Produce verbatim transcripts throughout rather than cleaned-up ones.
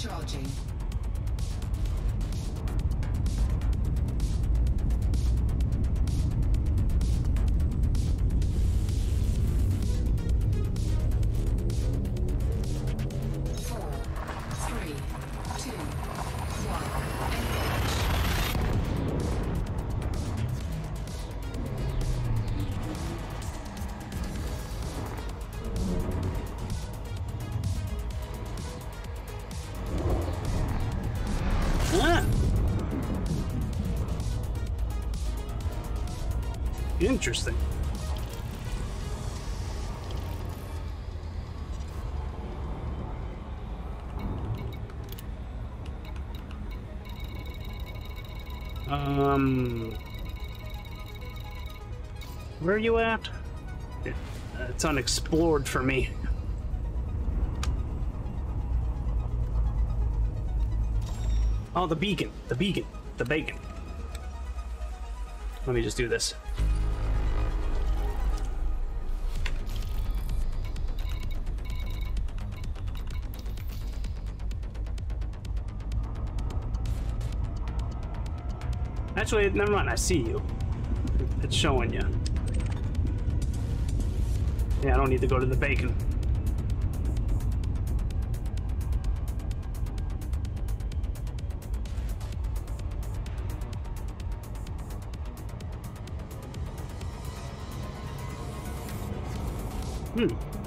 Recharging. Interesting. Um, where are you at? It, uh, it's unexplored for me. Oh, the beacon, the beacon, the bacon. Let me just do this. Actually, never mind, I see you. It's showing you. Yeah, I don't need to go to the bacon. Hmm.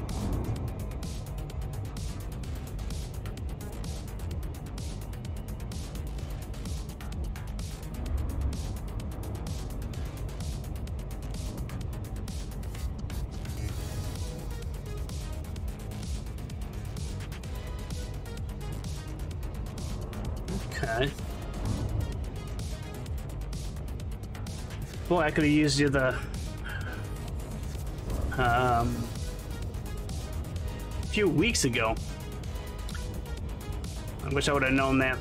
Okay. Boy, I could have used you the um a few weeks ago. I wish I would have known that.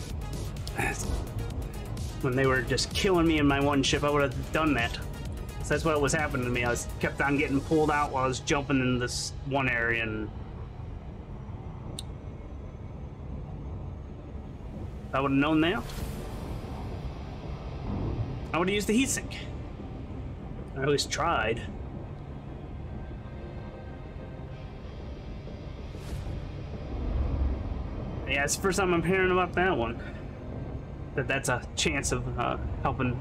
When they were just killing me in my one ship, I would have done that. So that's what was happening to me. I was kept on getting pulled out while I was jumping in this one area, and I would have known that. I would have used the heatsink. I at least tried. Yeah, it's the first time I'm hearing about that one. That that's a chance of uh, helping.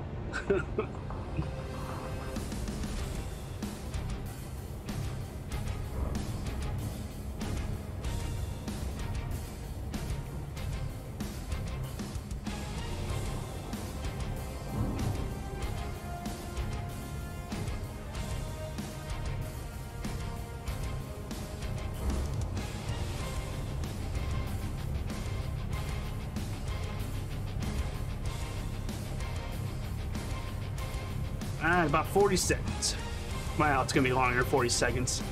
Ah, about forty seconds. Wow, it's gonna be longer than forty seconds.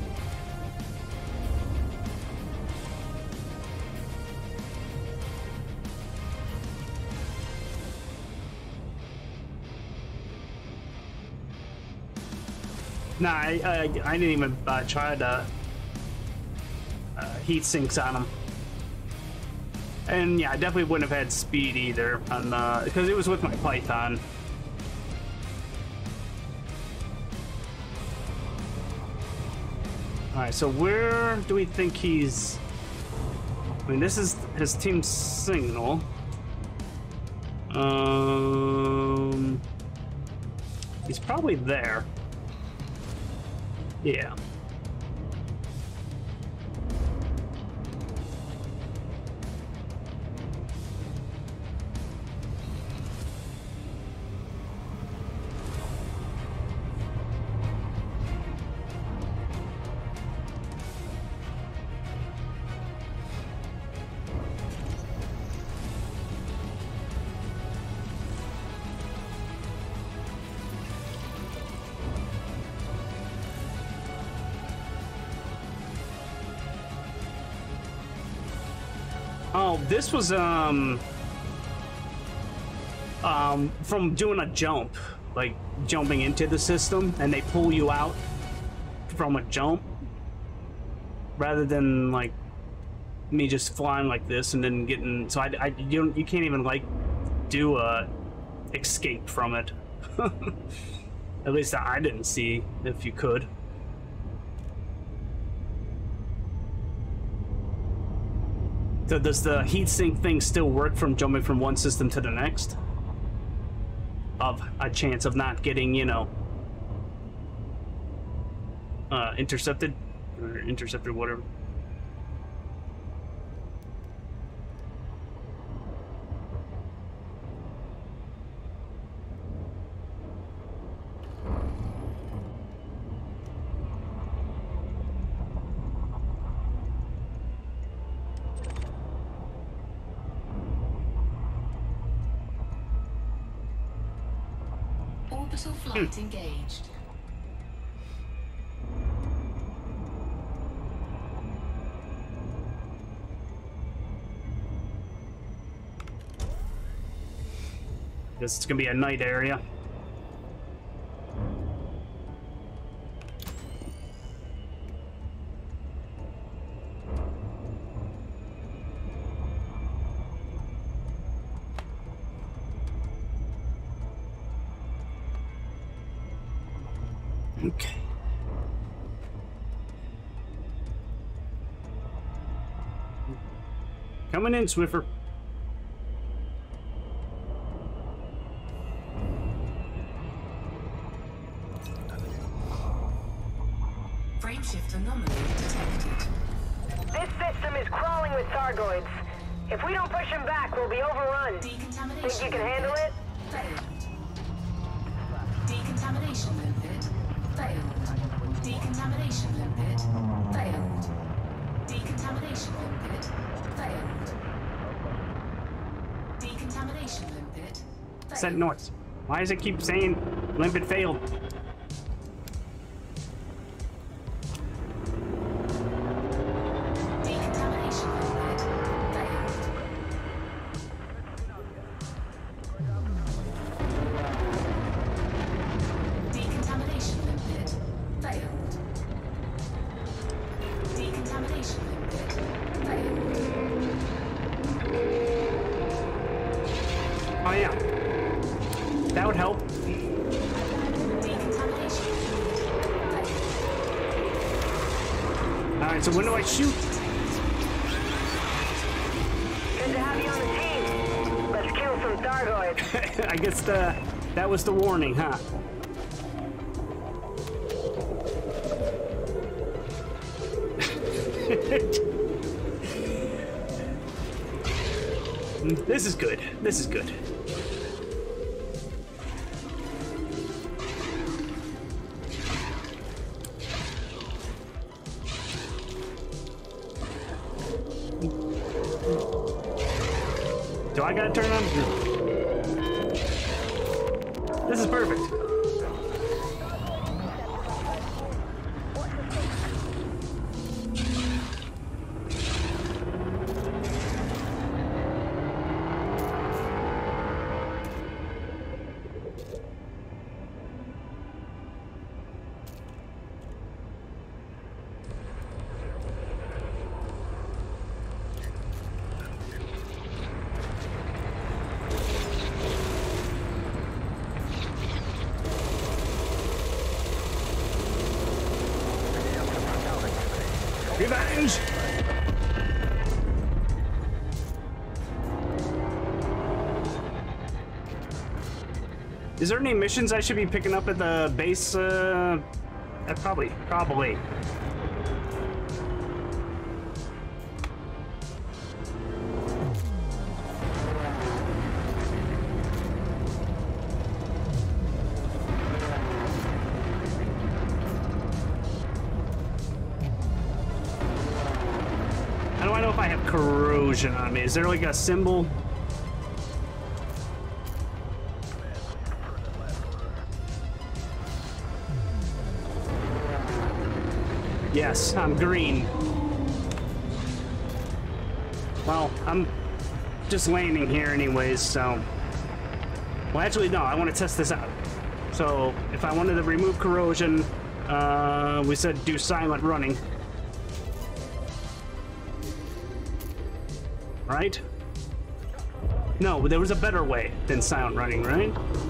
Nah, I, I, I didn't even uh, try to uh, heat sinks on them. And yeah, I definitely wouldn't have had speed either, on uh, because it was with my Python. Alright, so where do we think he's... I mean, this is his team signal. Um, he's probably there. Yeah. Oh, this was um um from doing a jump, like jumping into the system, and they pull you out from a jump rather than like me just flying like this and then getting so I, I you don't you can't even like do a escape from it. At least I didn't see if you could. So does the heatsink thing still work from jumping from one system to the next? Of a chance of not getting, you know, uh, intercepted or intercepted, whatever. Orbital flight hmm. engaged. Guess it's gonna be a night area. Okay. Coming in, Swiffer. Frameshift anomaly detected. This system is crawling with Thargoids. If we don't push them back, we'll be overrun. Decontamination. Think you can handle it? Failed. Decontamination limpet. Failed. Decontamination limpet. Failed. Decontamination limpet. Failed. Decontamination limpet. Failed. Set noise. Why does it keep saying limpet failed? Decontamination limpet. Failed. Decontamination limpet. Failed. Decontamination limpet. Failed. Oh yeah. That would help. Decontamination limpet. Failed. Alright, so when do I shoot? Good to have you on the team. Let's kill some Thargoids. I guess the that was the warning, huh? This is good. This is good. Do I gotta turn on? This is perfect. Revenge! Is there any missions I should be picking up at the base? Uh, uh probably, probably. How do I know if I have corrosion on me? Is there like a symbol? Yes, I'm green. Well, I'm just landing here anyways, so... Well, actually, no, I want to test this out. So, if I wanted to remove corrosion, uh, we said do silent running. right? No, there was a better way than silent running, right?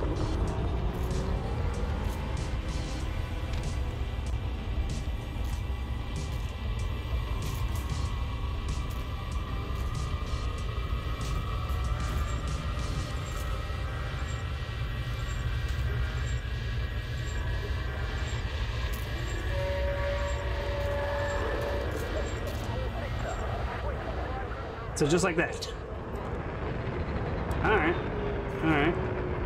So just like that. All right, all right.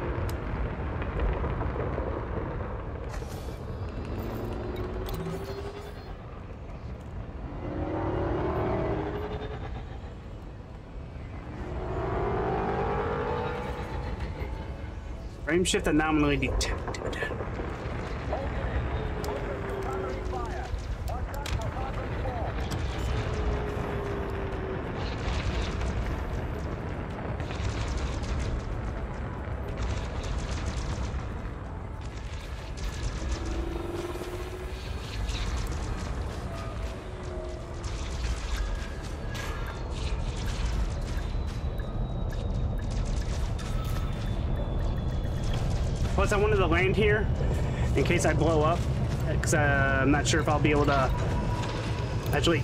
Frame shift anomaly detected. Plus, I wanted to land here in case I blow up, because uh, I'm not sure if I'll be able to actually.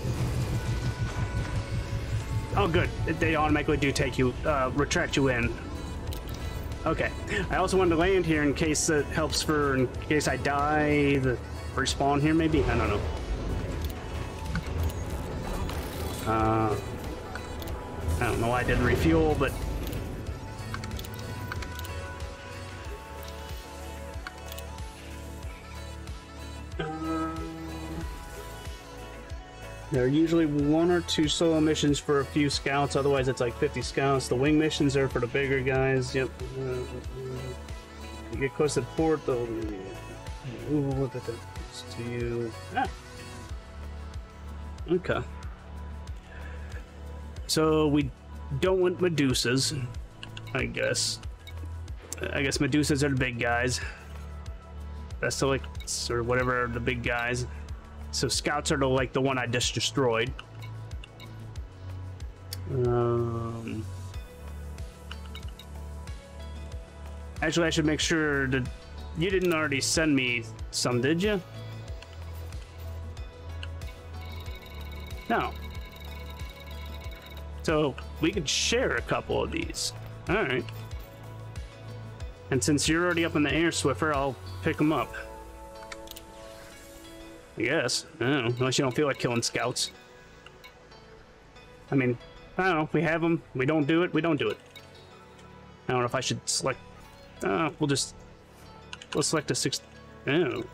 Oh, good. They automatically do take you, uh, retract you in. Okay. I also wanted to land here in case it helps for, in case I die, the respawn here maybe? I don't know. Uh, I don't know why I didn't refuel, but there are usually one or two solo missions for a few scouts, otherwise it's like fifty scouts. The wing missions are for the bigger guys. Yep. Uh, you get close to the port, they'll move with it to you. Ah. Okay. So we don't want Medusas, I guess. I guess Medusas are the big guys. Basilisks or whatever are the big guys. So scouts are the, like the one I just destroyed. Um, actually, I should make sure that you didn't already send me some, did you? No. So we could share a couple of these. All right. And since you're already up in the air, Swiffer, I'll pick them up. I guess. I don't know. Unless you don't feel like killing scouts. I mean, I don't know. We have them. We don't do it. We don't do it. I don't know if I should select. Uh, we'll just. We'll select a six. Oh.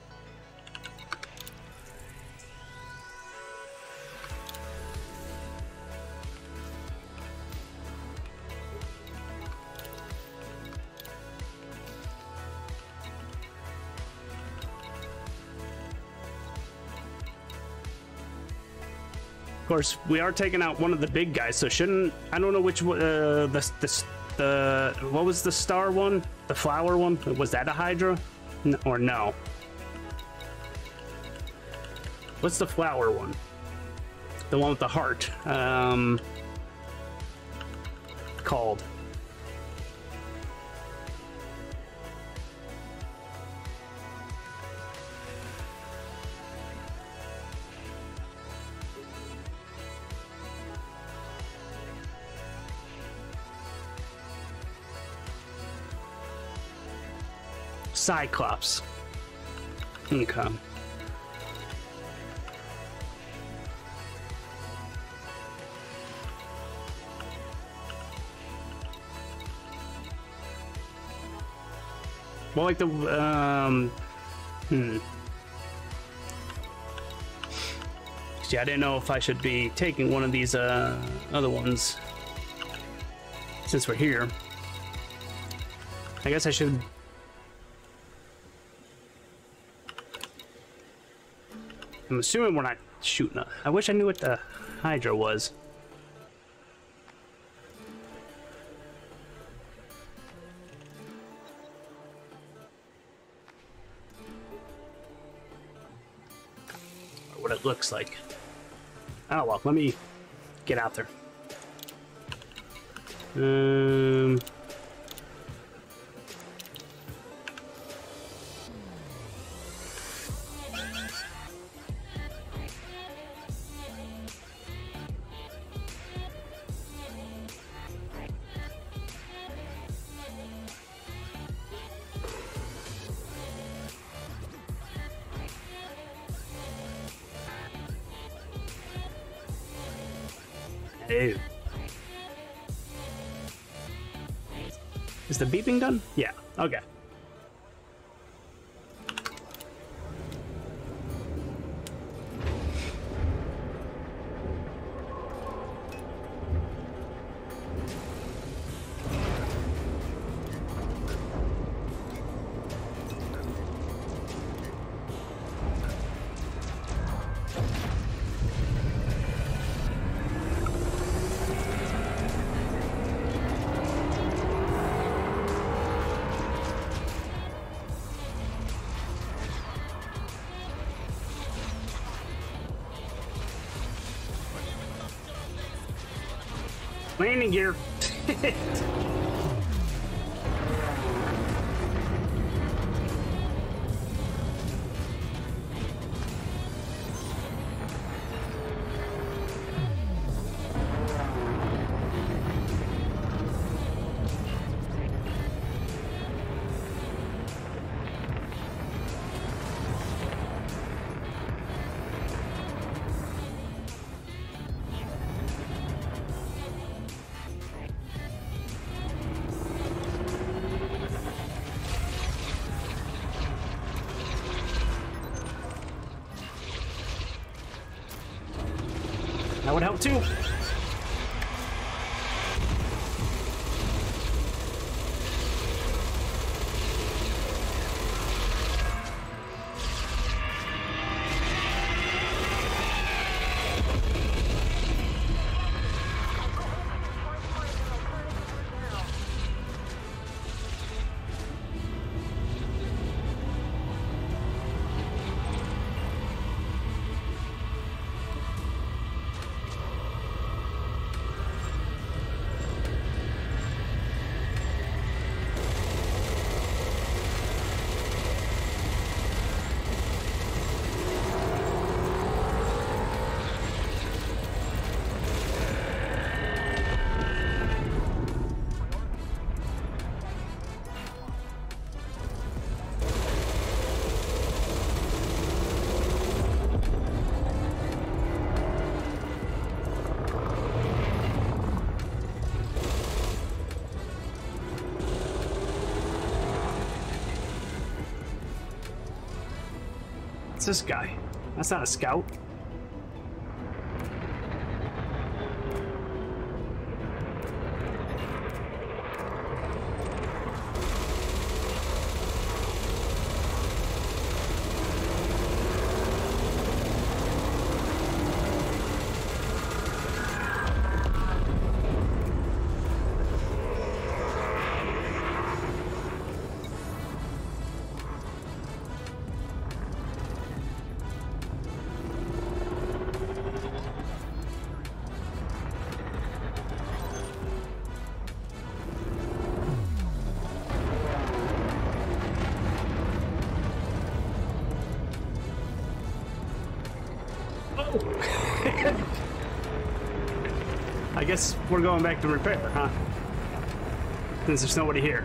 Of course, we are taking out one of the big guys, so shouldn't I don't know which uh, the the the what was the star one, the flower one? Was that a Hydra, N or no? What's the flower one? The one with the heart. Um, called. Cyclops. Okay. Well, like the um, hmm. See, I didn't know if I should be taking one of these uh other ones since we're here. I guess I should. I'm assuming we're not shooting a... I wish I knew what the Hydra was. Or what it looks like. Oh well, let me get out there. Um. Ew. Is the beeping done? Yeah. Okay. Landing gear. That would help too. What's this guy? That's not a scout. I guess we're going back to repair, huh? Since there's nobody here.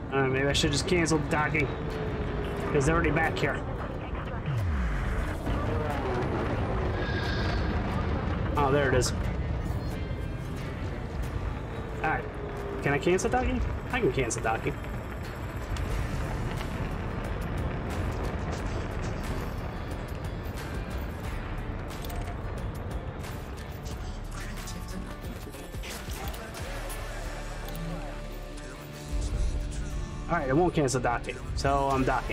Uh, maybe I should just cancel docking. Because they're already back here. Oh, there it is. Alright. Can I cancel docking? I can cancel docking. Alright, it won't cancel docking, so I'm docking.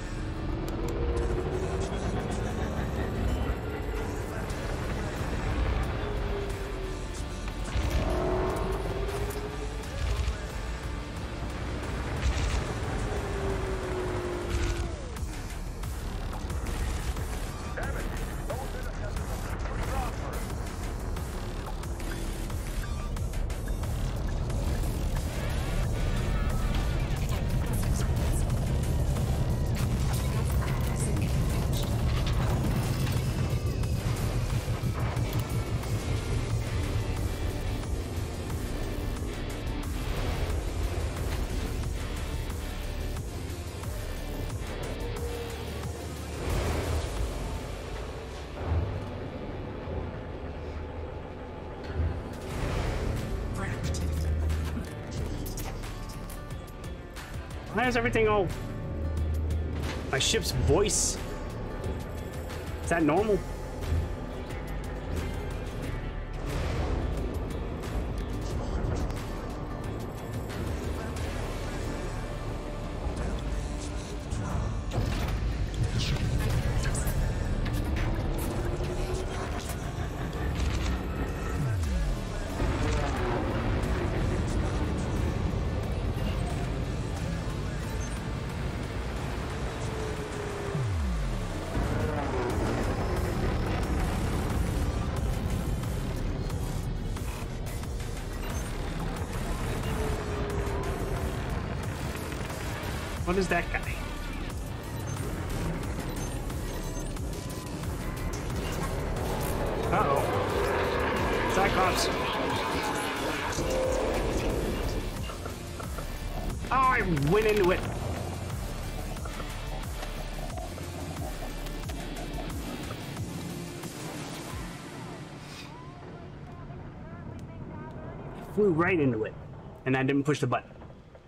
Why is everything all... My ship's voice? Is that normal? What is that guy? Uh-oh. Cyclops. Oh, I went into it. Flew right into it, and I didn't push the button.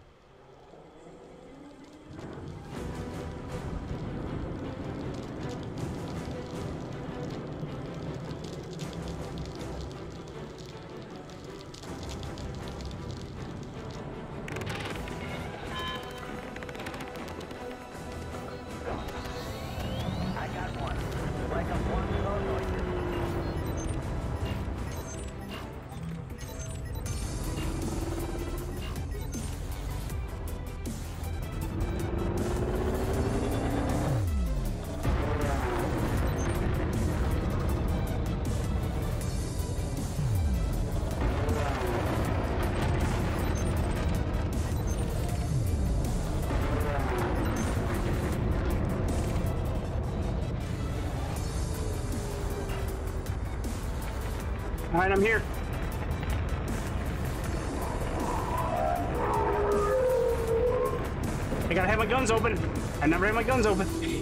All right, I'm here. I gotta have my guns open. I never have my guns open.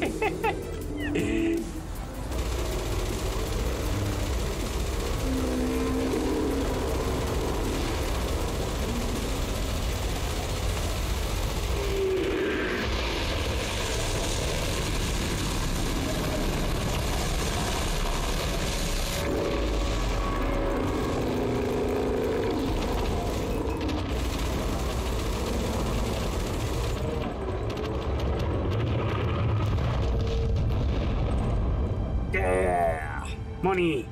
Yeah, money.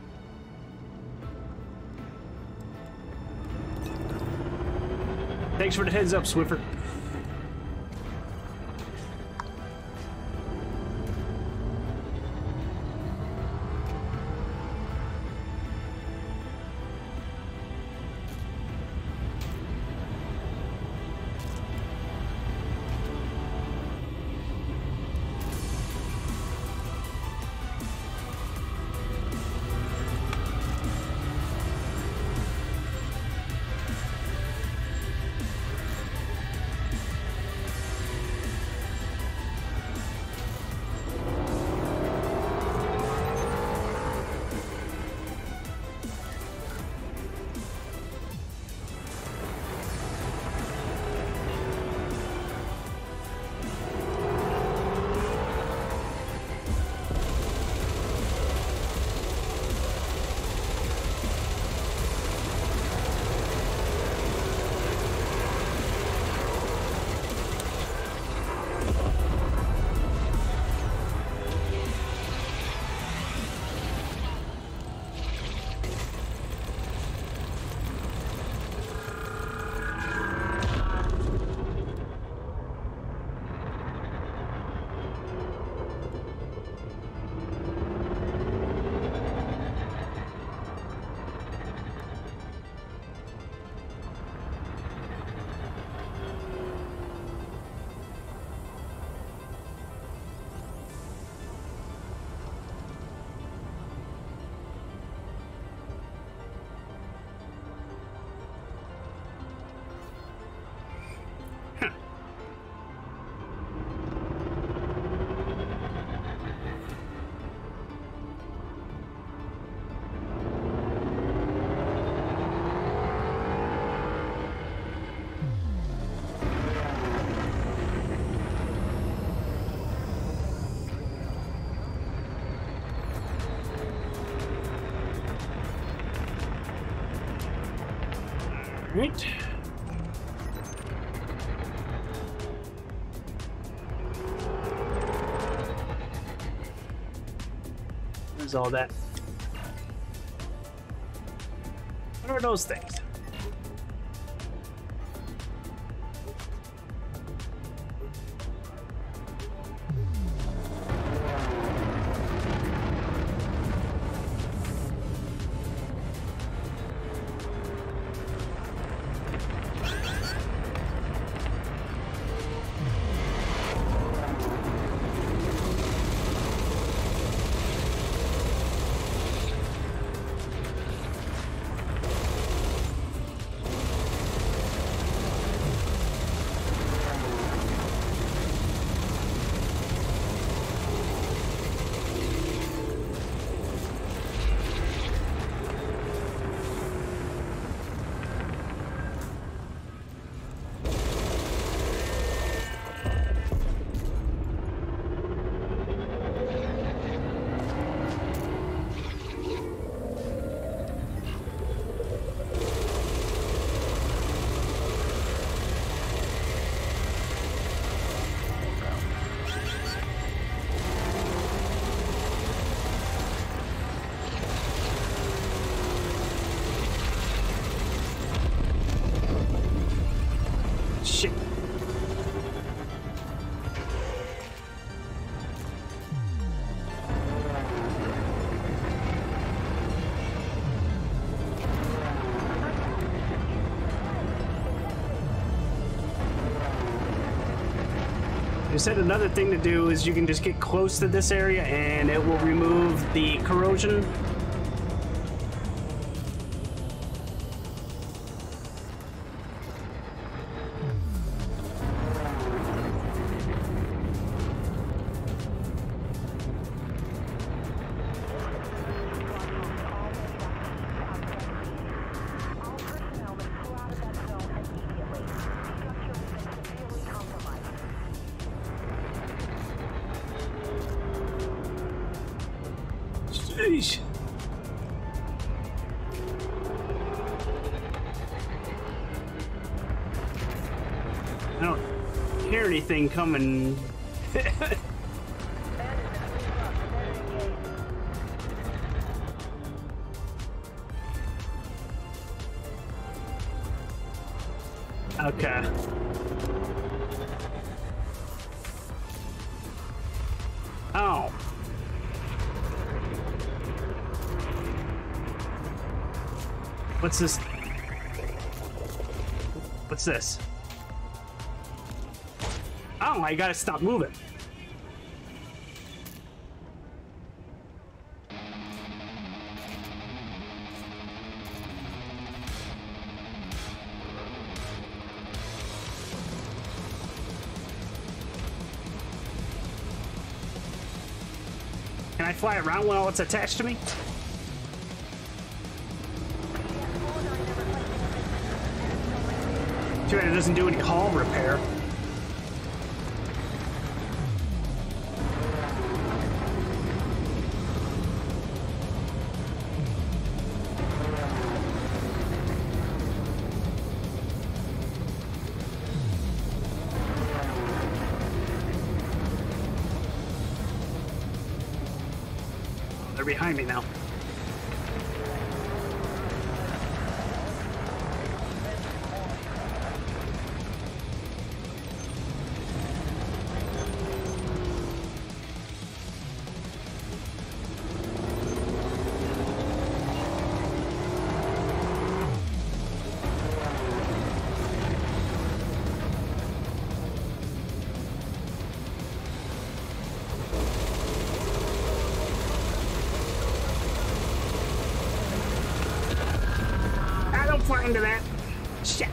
Thanks for the heads up, Swiffer. Right. There's all that. What are those things? Shit. You said another thing to do is you can just get close to this area and it will remove the corrosion. Sheesh. I don't hear anything coming. Okay. Oh. What's this? What's this? Oh, I gotta stop moving. Can I fly around while it's attached to me? Too bad it doesn't do any hull repair. They're behind me now. Fly into that. Shit.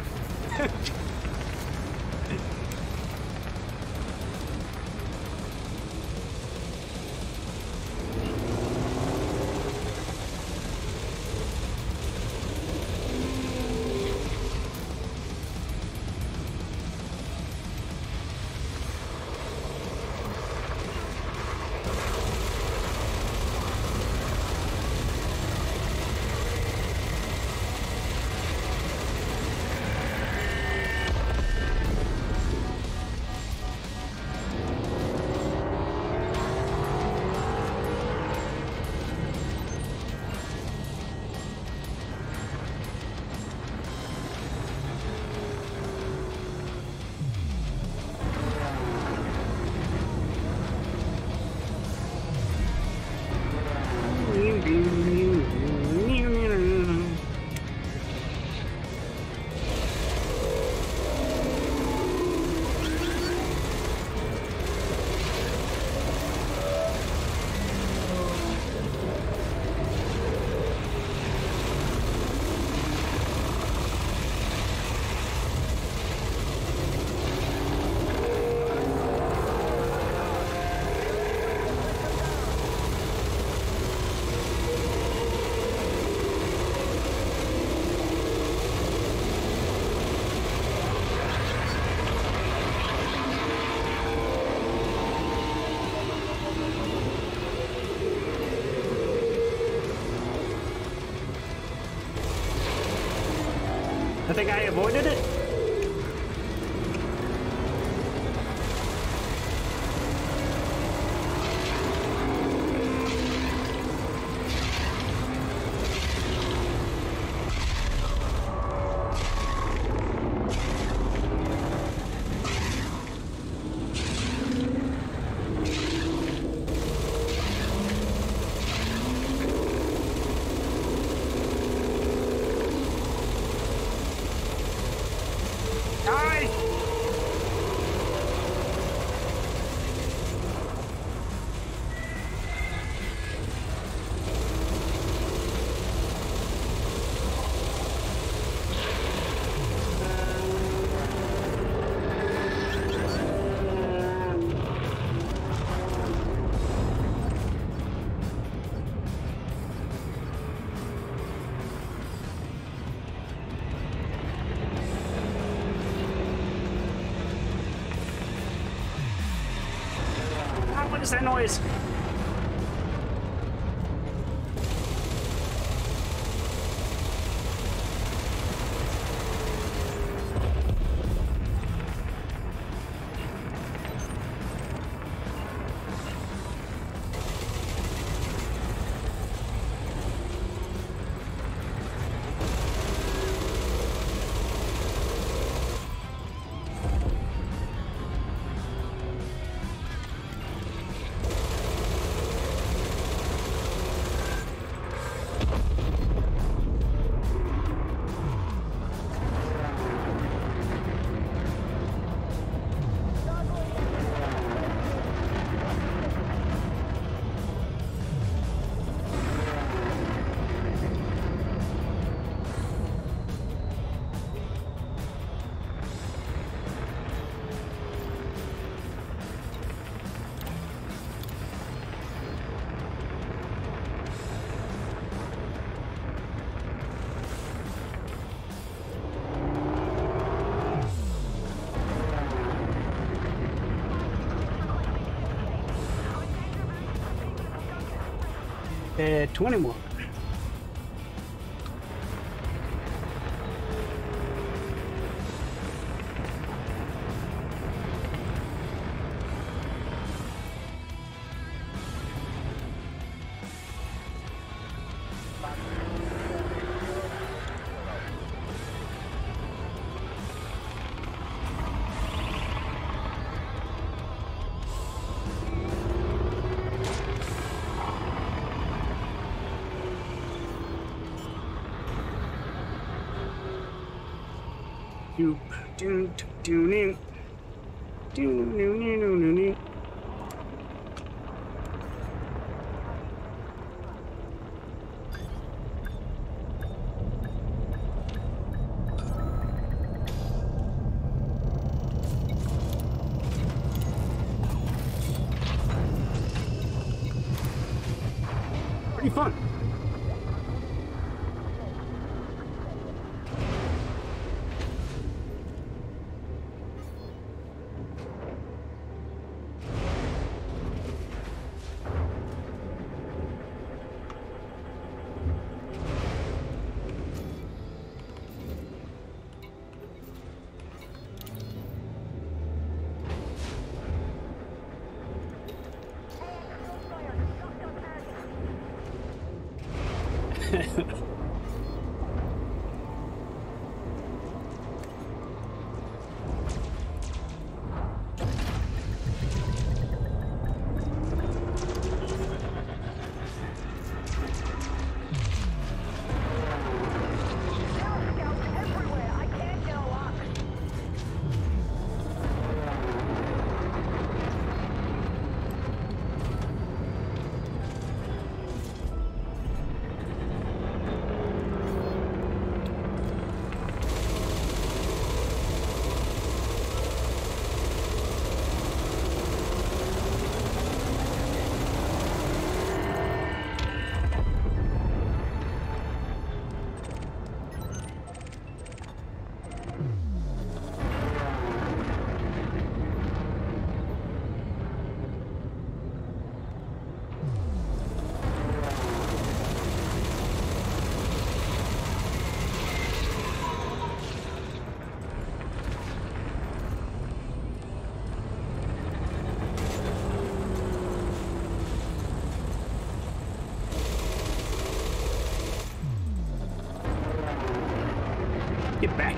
I think I avoided it. What is that noise? Uh, twenty-one. Do do do do do do do do. Pretty fun.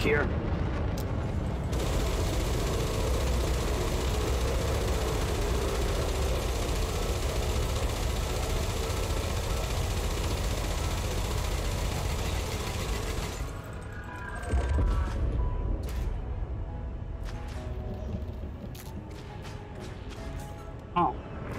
here. Oh.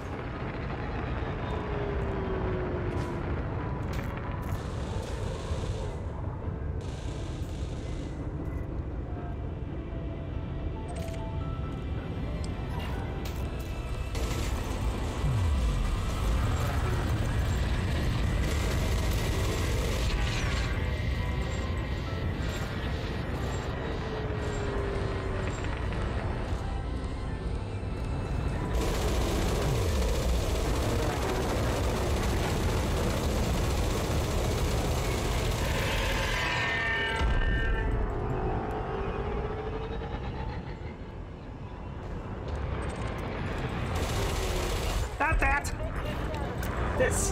Not that! This!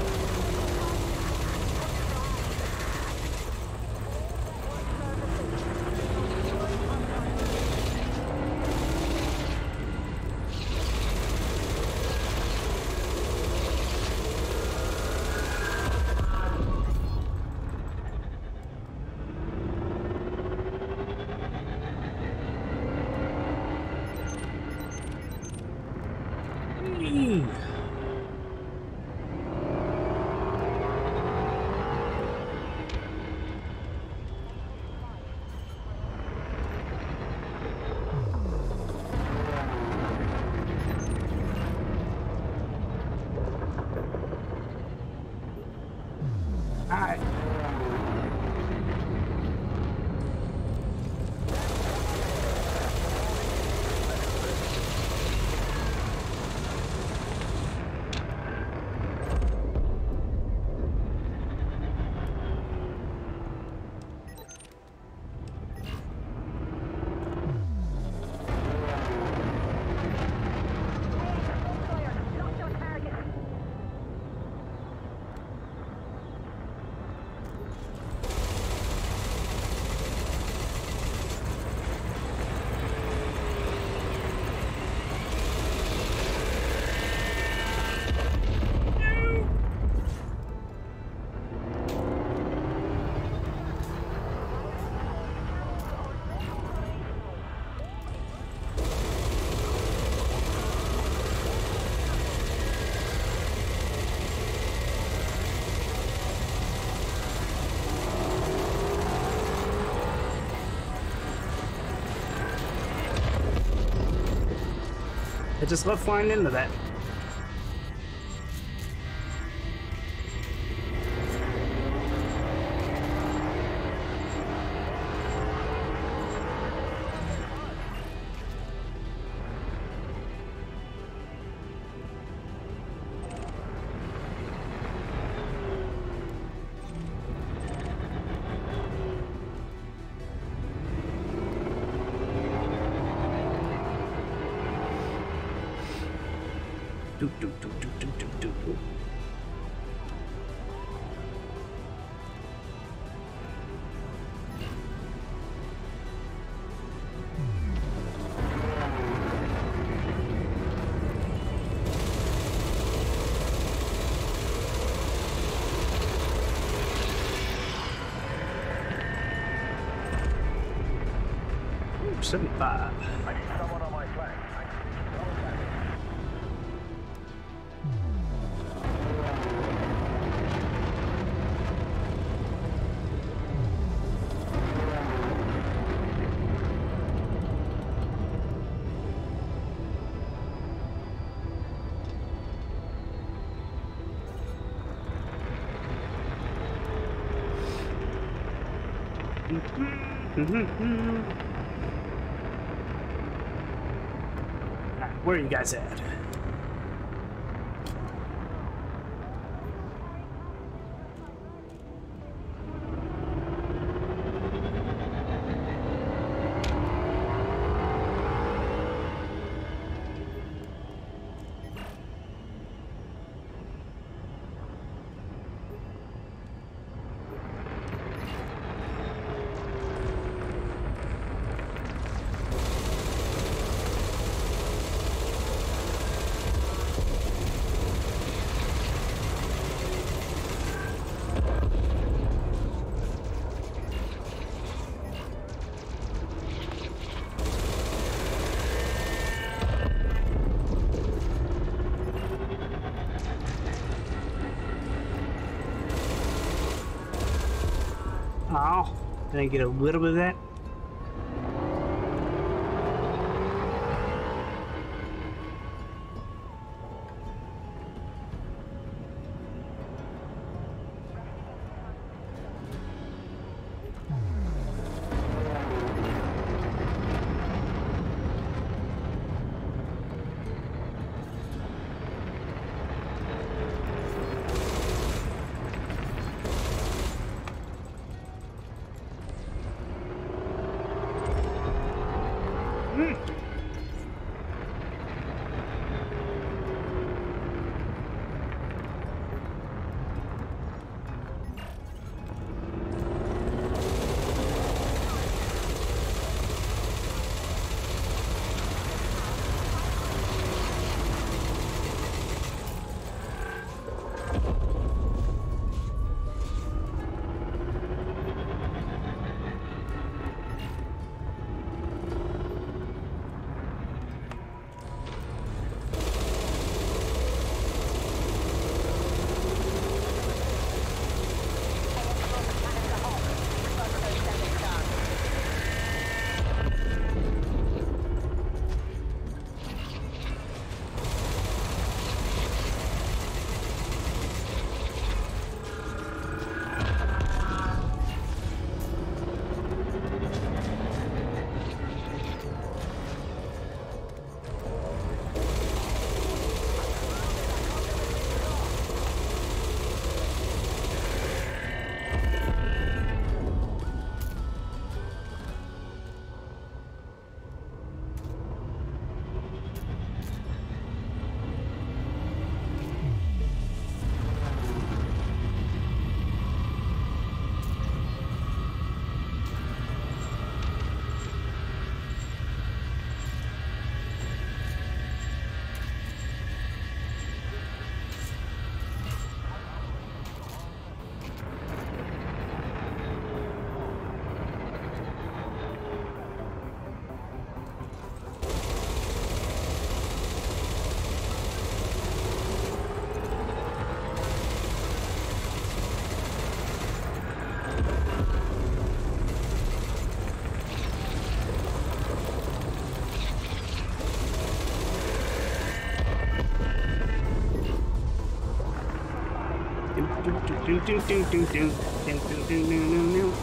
Mm. Alright. I just love flying into that. Do, do, do, do, do, do, do, do. Ooh, seventy-five. I need someone on my flank. Where are you guys at? Can I get a little bit of that? Do, do, do, do, do. Do, do, do, do, do, do.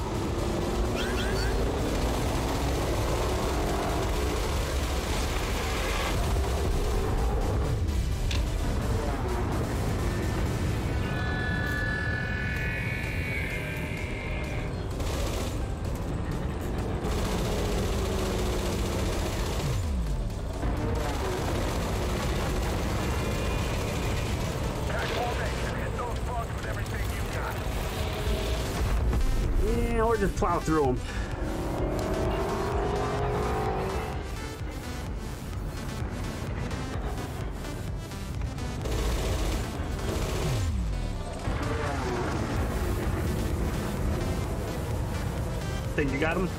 Yeah, or just plow through them. Think you got him?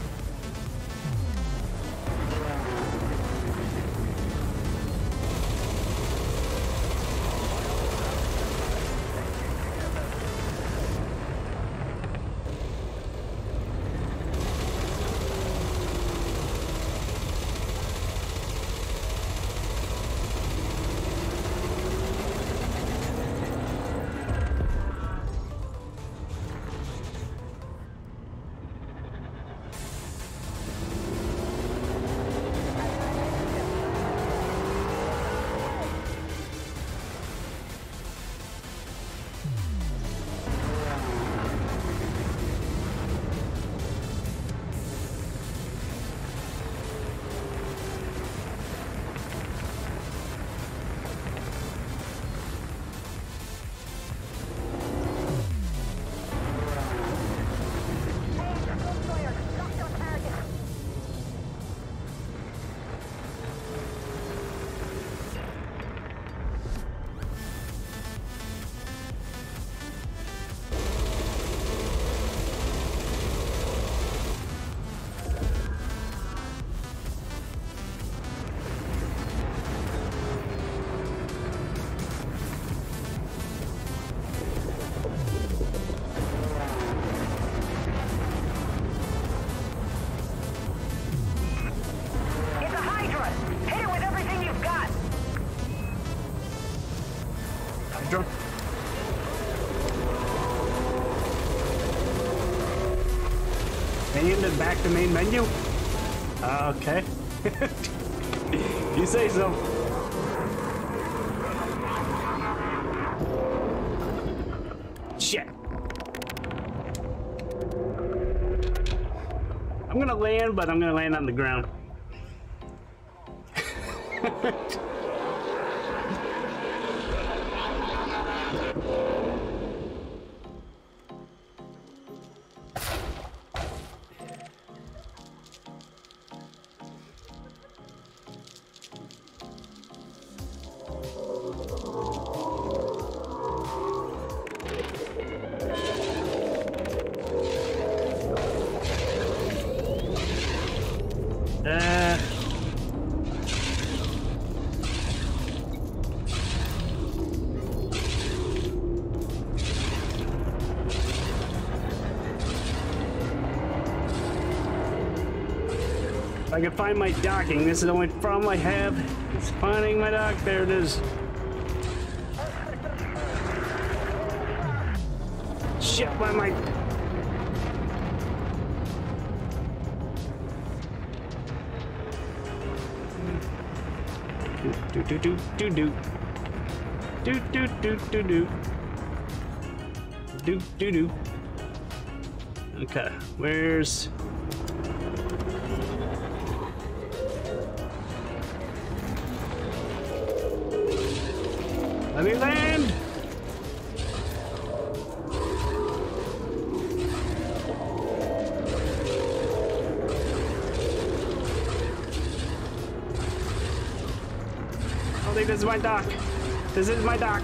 drone. And back to main menu. Okay. You say so. Shit. I'm gonna land, but I'm gonna land on the ground. Uh, if I can find my docking, this is the only problem I have. It's finding my dock. There it is. Shit, why am I? Do do do do do do do do do do do do do. Okay, where's? Let me land. I think this is my dock. This is my dock.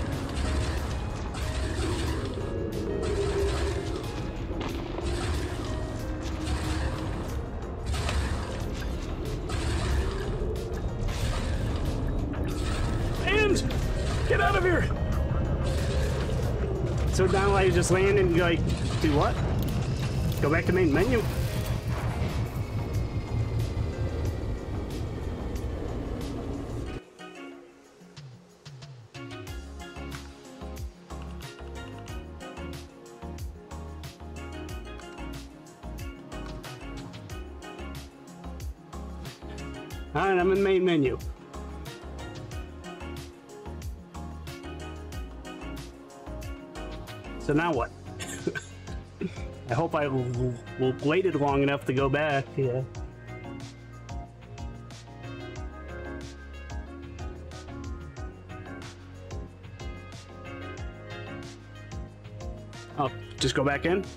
And get out of here. So now I just land and like do what? Go back to main menu. All right, I'm in main menu. So now what? I hope I will, will waited long enough to go back. Yeah. Oh, just go back in?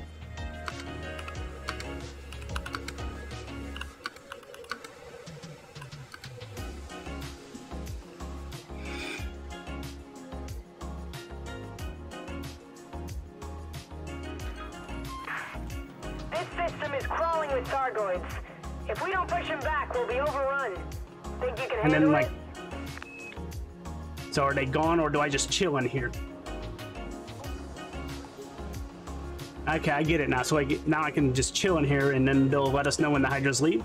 This system is crawling with Thargoids. If we don't push him back, we'll be overrun. Think you can And handle then, like, it? so are they gone, or do I just chill in here? Okay, I get it now. So I get, now I can just chill in here, and then they'll let us know when the Hydras leave.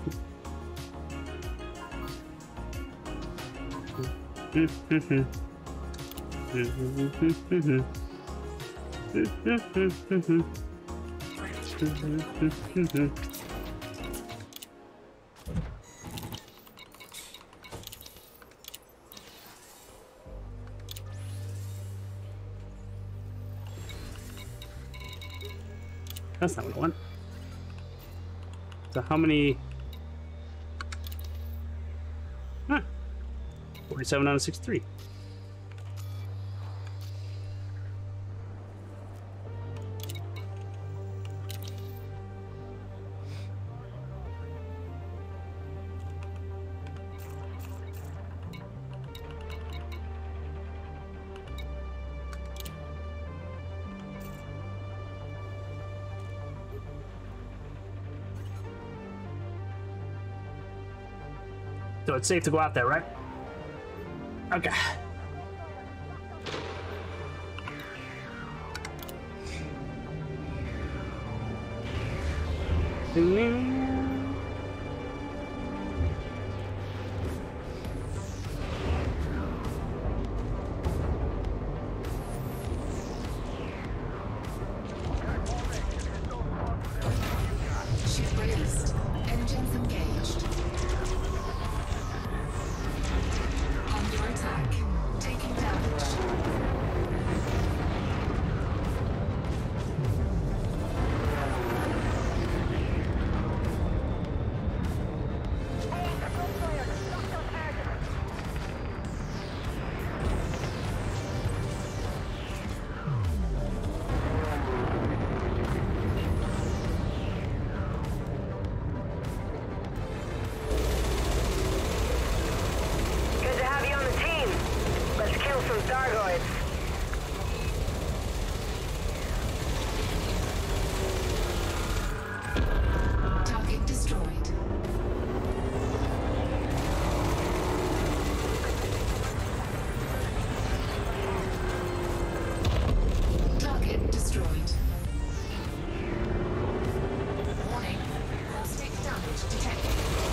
That's not what I want. So how many? Huh. forty-seven out of sixty-three. So it's safe to go out there, right? Okay. from Thargoids. Target destroyed. Target destroyed. Warning. Caustic damage detected.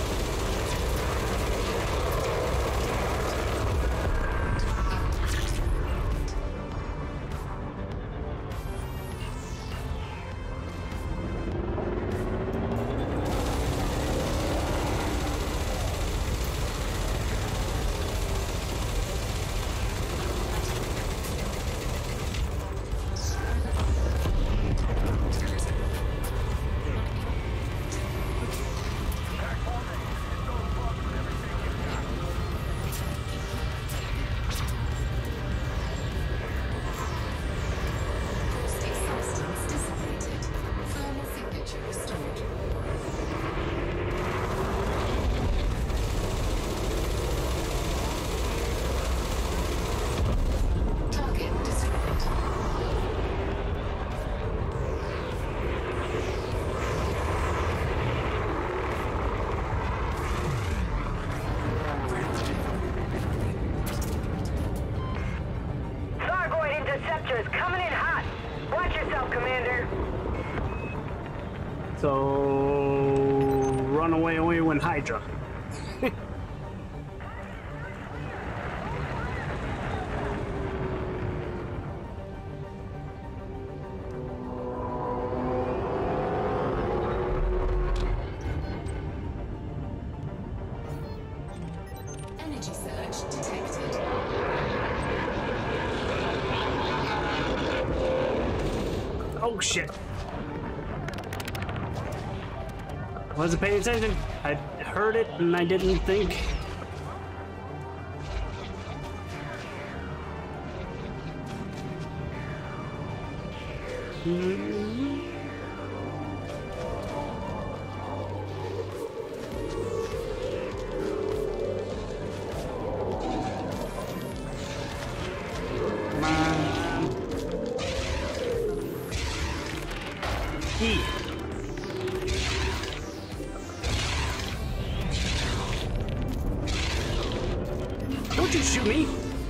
Caustic substance dissipated. Thermal signature restored. Target destroyed. Thargoid interceptors coming in hot. Watch yourself, Commander. So run away away when Hydra. Energy surge detected. Oh shit. Wasn't paying attention. I heard it and I didn't think. Come on. E. Don't you shoot me!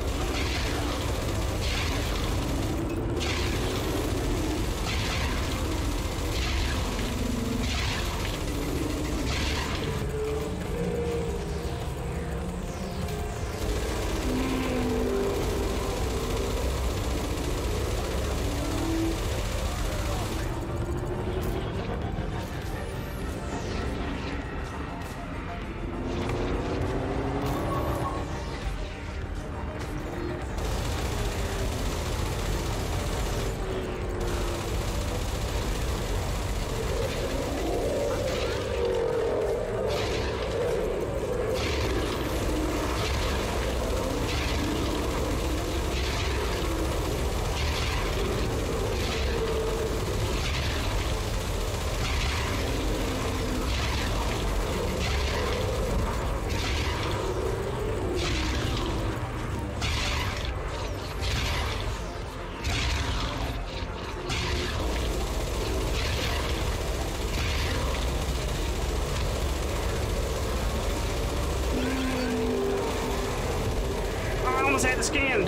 I almost had it scanned.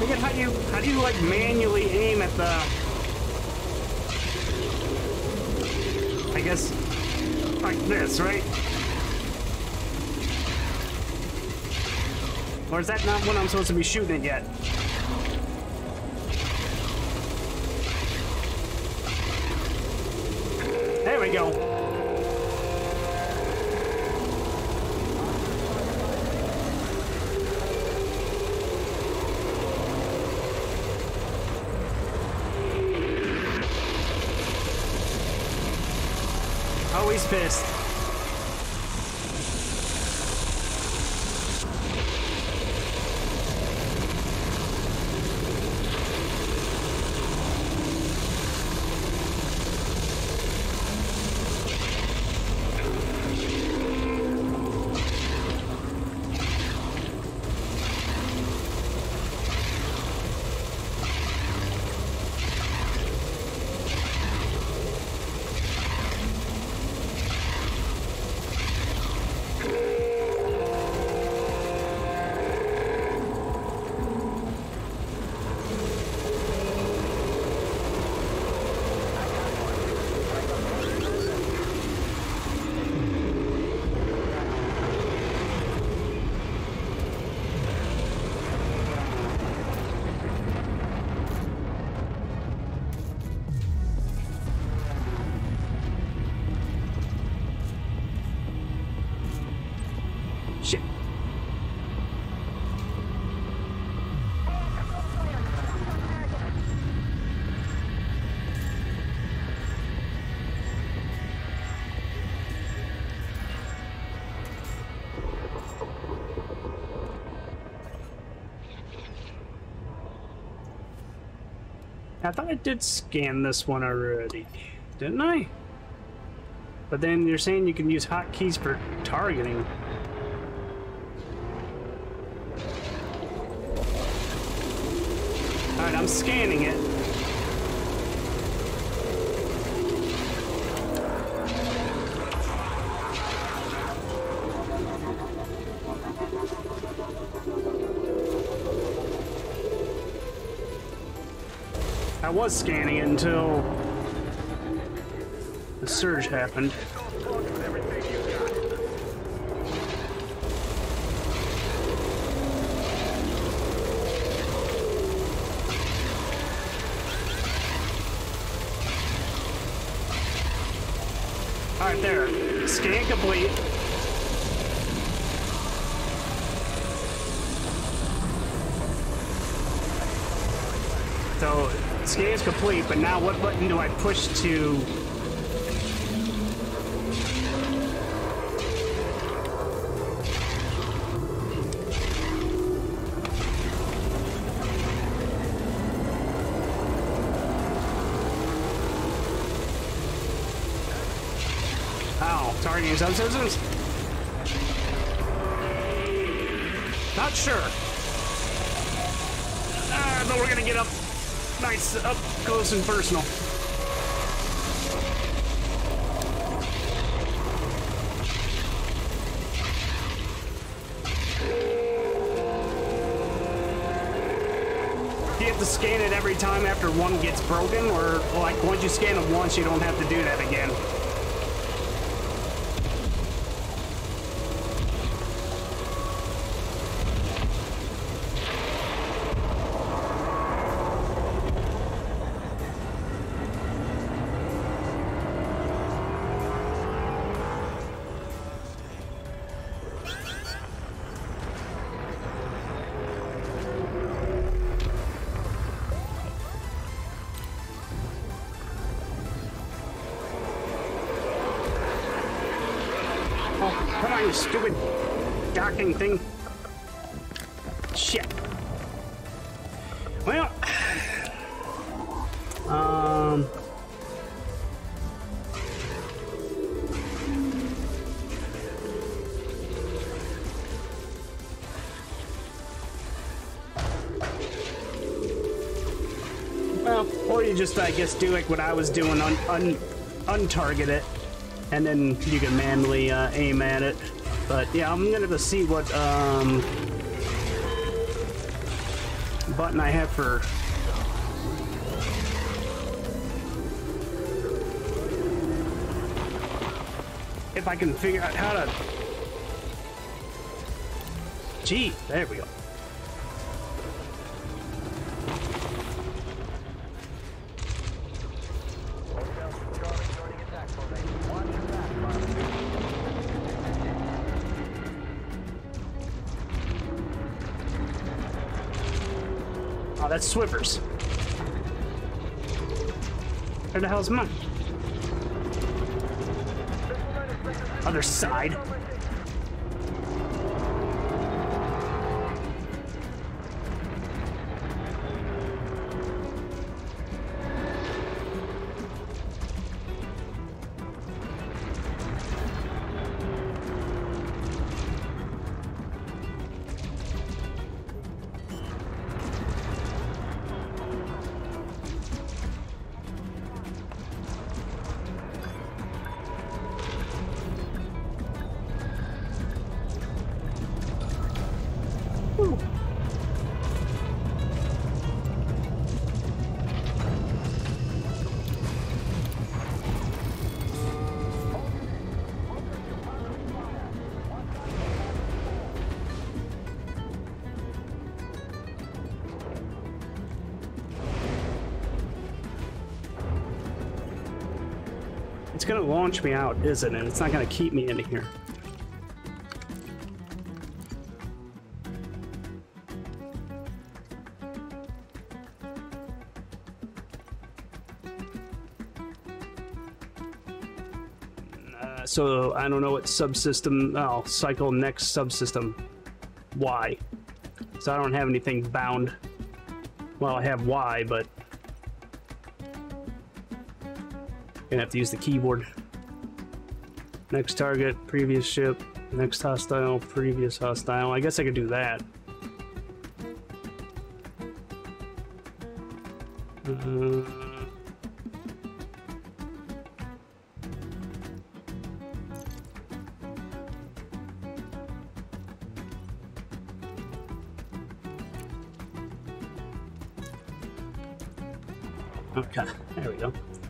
forget how you how do you like manually aim at the. I guess like this, right? Or is that not what I'm supposed to be shooting at yet? There we go. Oh, he's pissed. Shit. I thought I did scan this one already, didn't I? But then you're saying you can use hotkeys for targeting. Alright, I'm scanning it. I was scanning it until the surge happened. Alright, there. Scan complete. So, scan is complete, but now what button do I push to... Oh, targeting subsystems? Not sure. Uh, but we're gonna get up nice, up close and personal. Do you have to scan it every time after one gets broken, or like once you scan it once, you don't have to do that again? Come on, you stupid docking thing. Shit. Well, um, well, or you just, I guess, do like what I was doing, un, un, untarget it. And then you can manually uh, aim at it. But yeah, I'm gonna go see what um, button I have for... If I can figure out how to... Gee, there we go. Oh, that's Swippers. Where the hell's mine? Other side. It's gonna launch me out, isn't it? It's not gonna keep me in here. Uh, so I don't know what subsystem. Oh, cycle next subsystem. Y. So I don't have anything bound. Well, I have Y, but gonna have to use the keyboard. Next target, previous ship, next hostile, previous hostile. I guess I could do that. Uh, okay, there we go.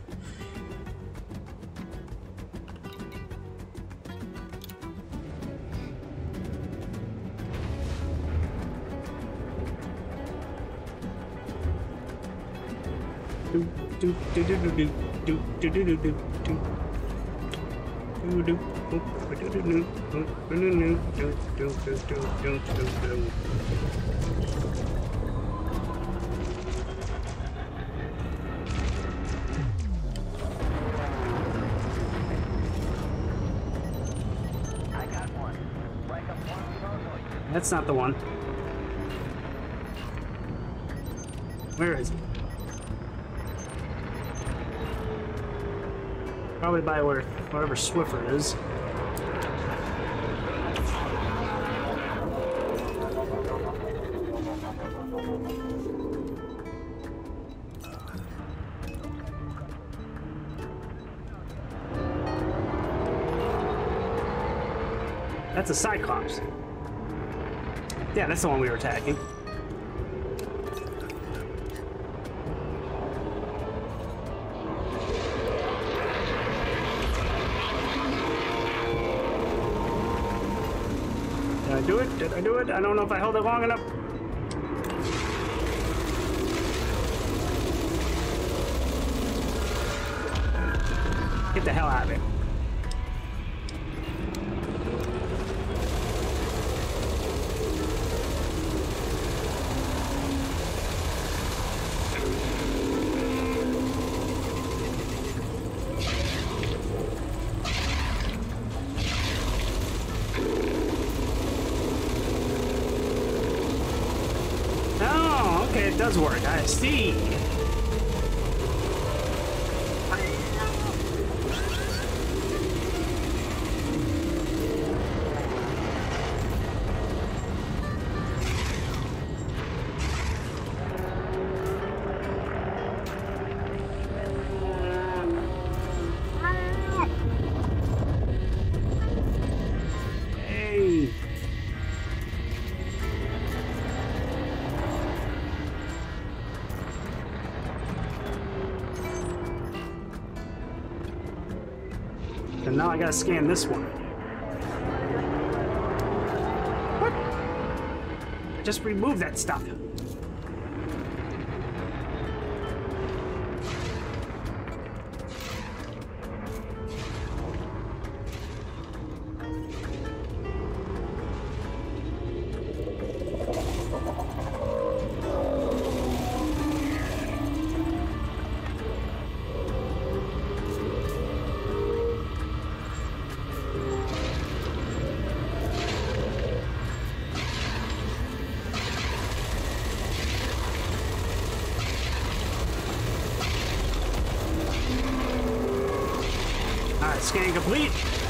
Do do do do do do do do do do do do do do. That's not the one. Where is it? Probably by where wherever Swiffer is. That's a Cyclops. Yeah, that's the one we were attacking. Did I do it? Did I do it? I don't know if I held it long enough. Get the hell out of it. It does work, I see. And now I gotta scan this one. What? I just removed that stuff. Scan complete.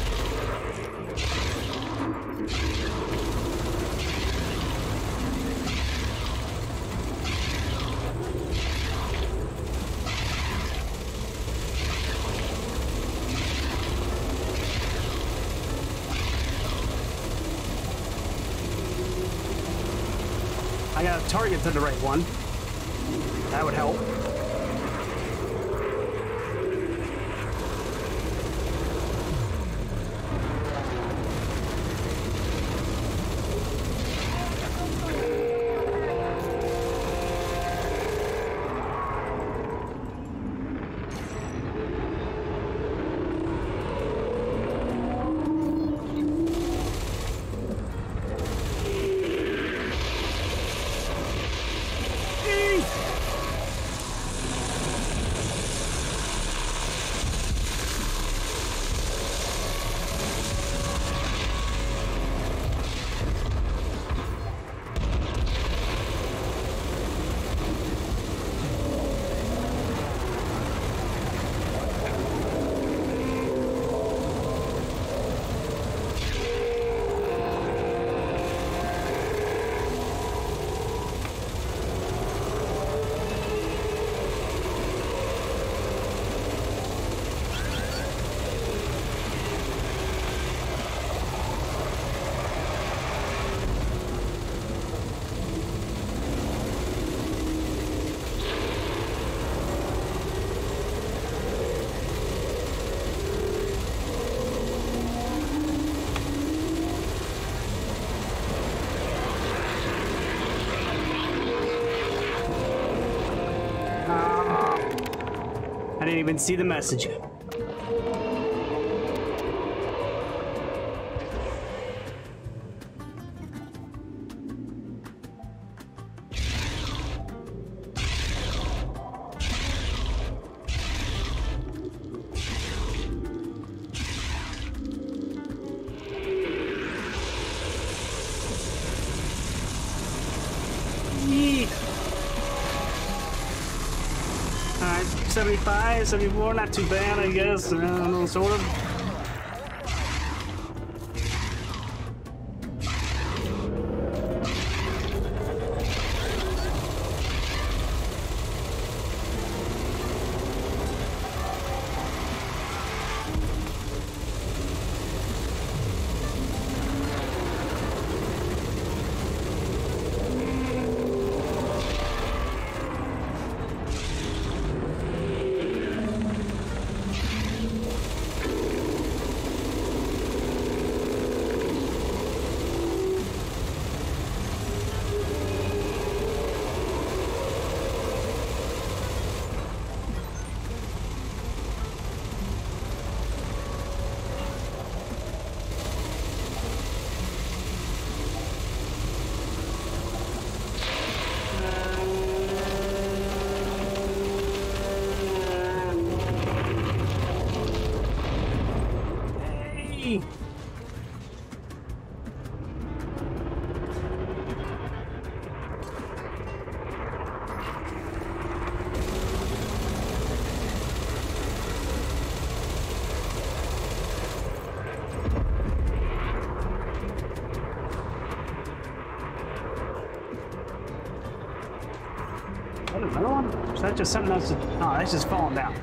I got a target to the right one. That would help. I didn't even see the message. seventy-five, seventy-four, not too bad, I guess. I don't know, sort of. Another one? Or is that just something else? To, oh, that's just falling down.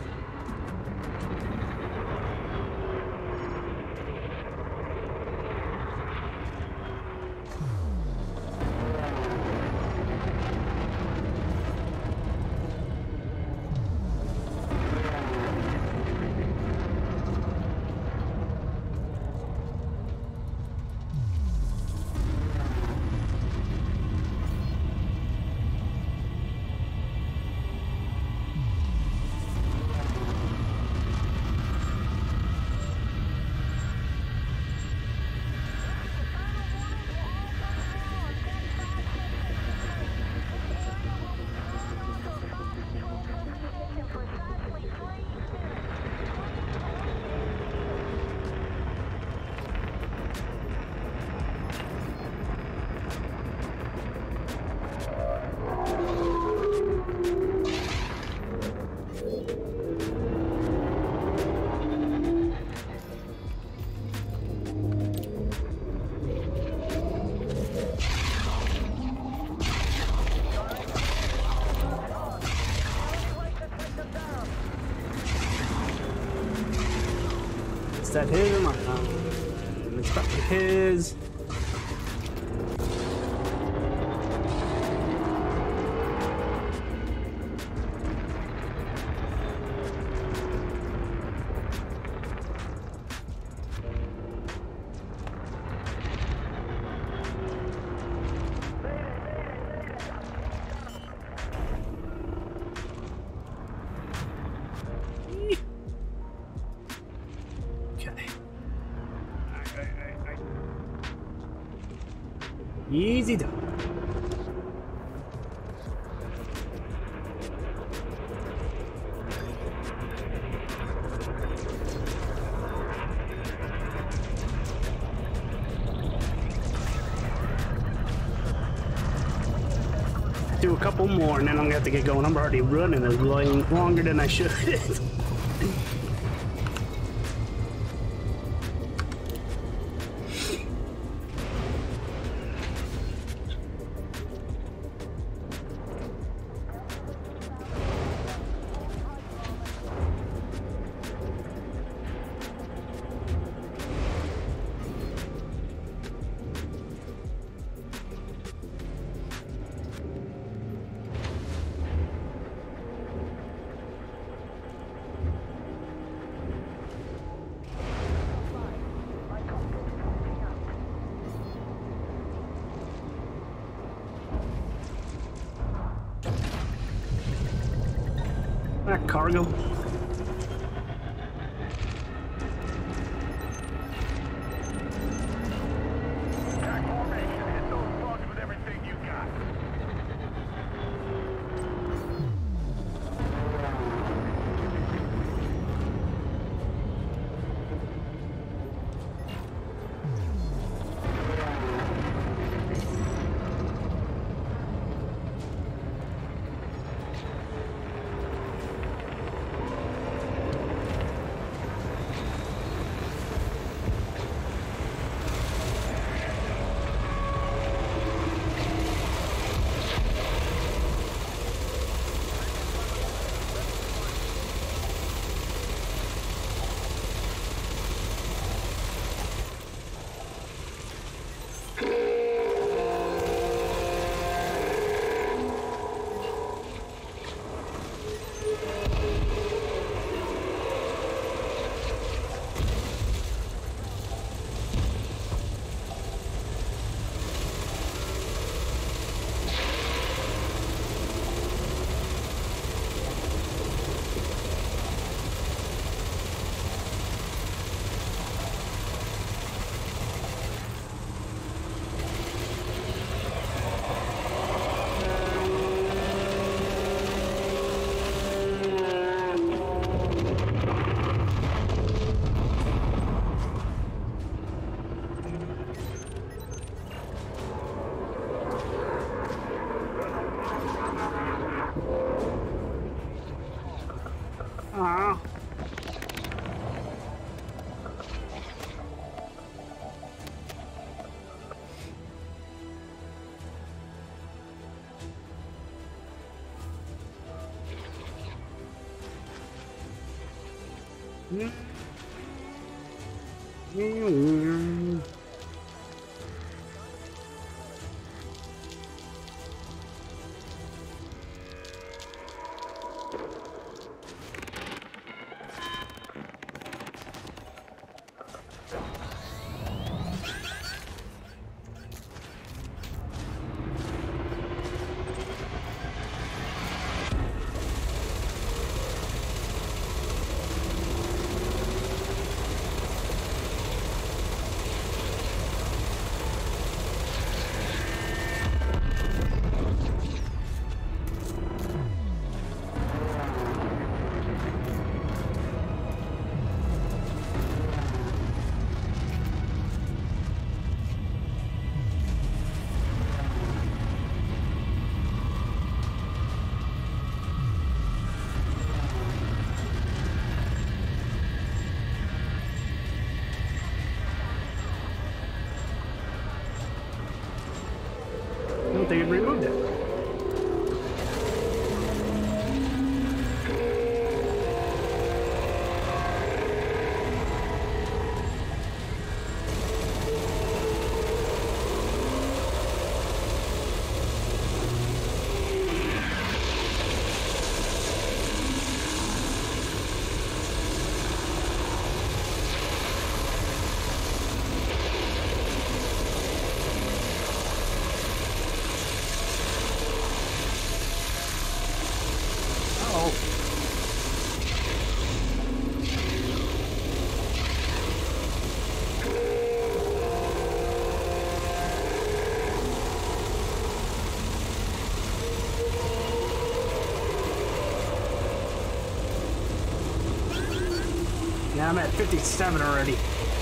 Is that his or mine? Um, it's probably his. Easy done. Do a couple more and then I'm gonna have to get going. I'm already running as long, longer than I should. That cargo. Attack formation. Hit those bugs with everything you got. Ah. Mm. Yeah, I'm at fifty-seven already.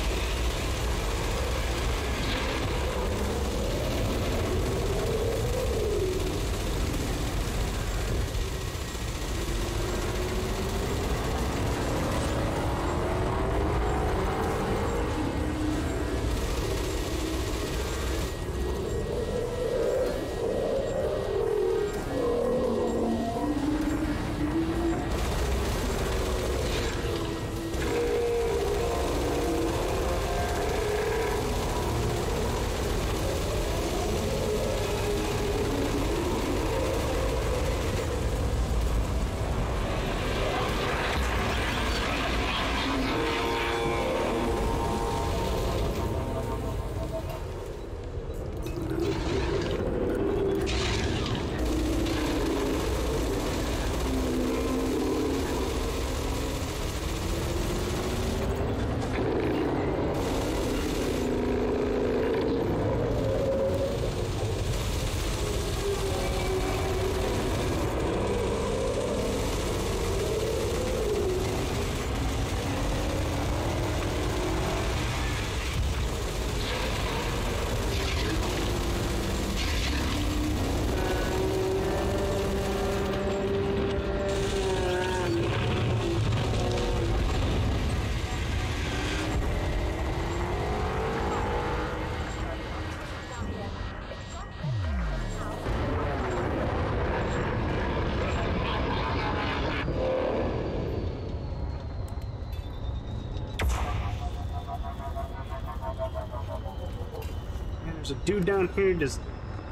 There's a dude down here just...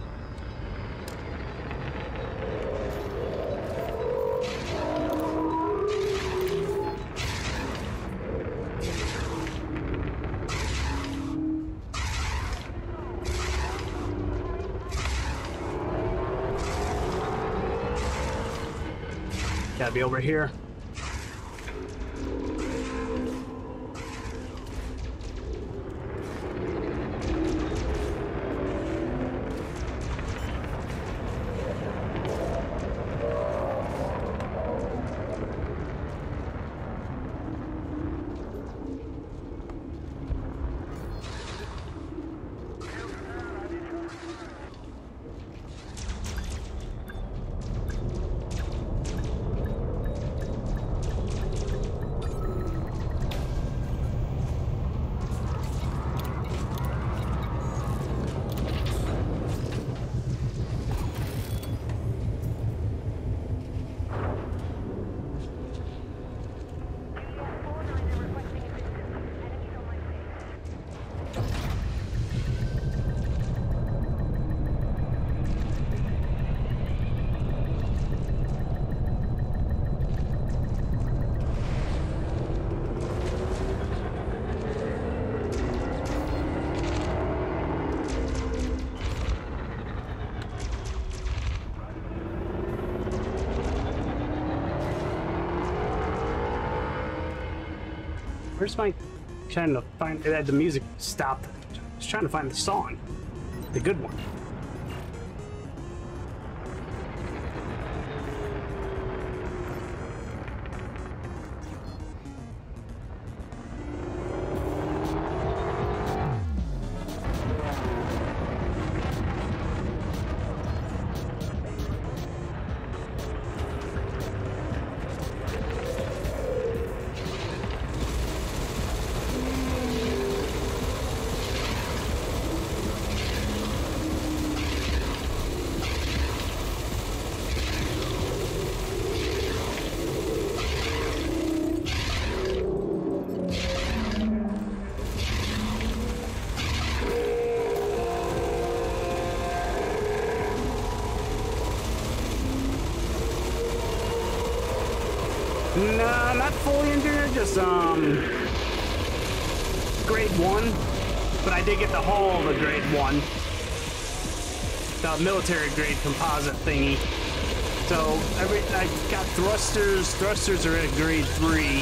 Gotta be over here. Where's my... trying to find... Uh, the music stopped. I was trying to find the song. The good one. No, not fully injured, just um grade one. But I did get the hull of a grade one. The military grade composite thingy. So every I got thrusters. Thrusters are at grade three.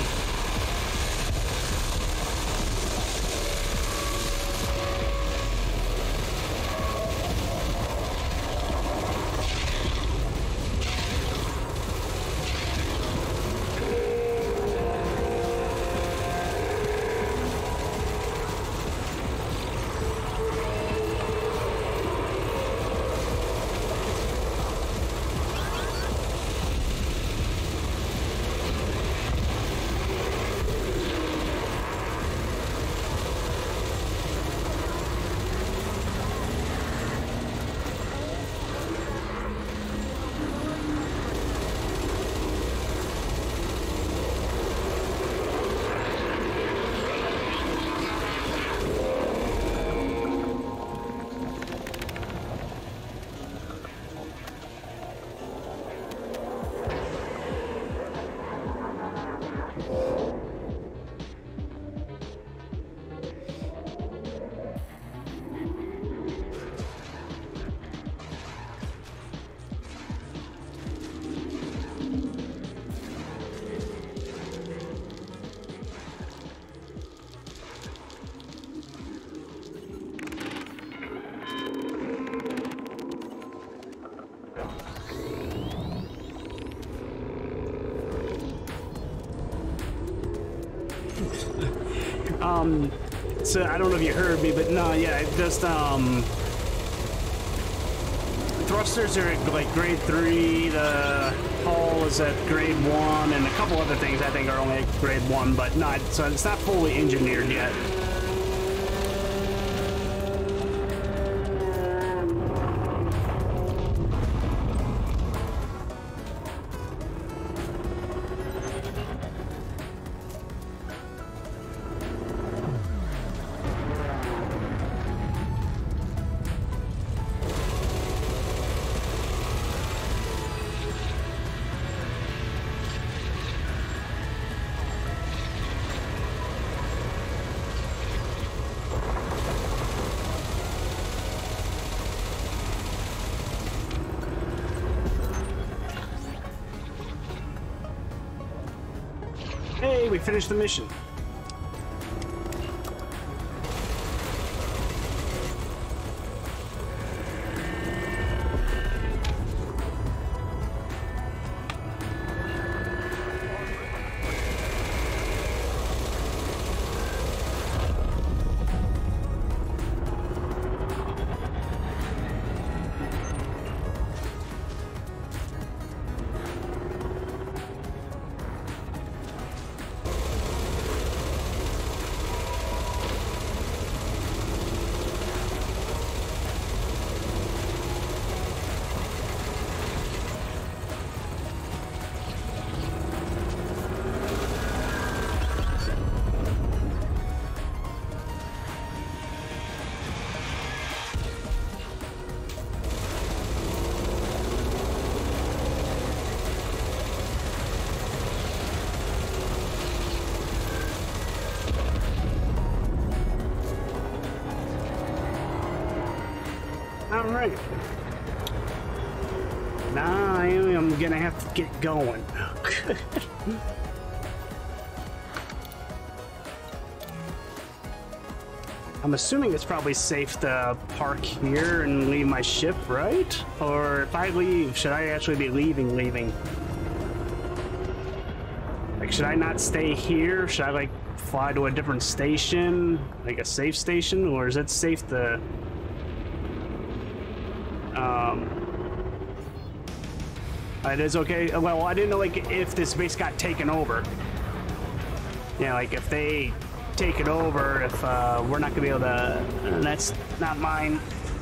Um, so I don't know if you heard me, but no, yeah, just um, thrusters are at like grade three. The hull is at grade one, and a couple other things I think are only at grade one, but not so it's not fully engineered yet. Hey, we finished the mission. All right. Now I am gonna have to get going. I'm assuming it's probably safe to park here and leave my ship, right? Or if I leave, should I actually be leaving, leaving? Like, should I not stay here? Should I, like, fly to a different station? Like a safe station? Or is it safe to... Um... It is okay? Well, I didn't know, like, if this base got taken over. Yeah, like, if they... take it over if uh, we're not gonna be able to. Uh, that's not mine.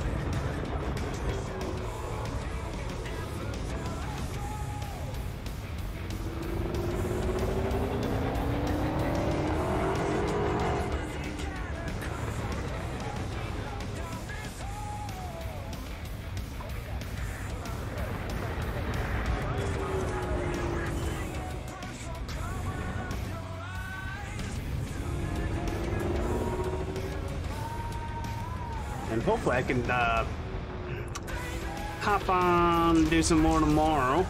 And hopefully I can uh, hop on, do some more tomorrow.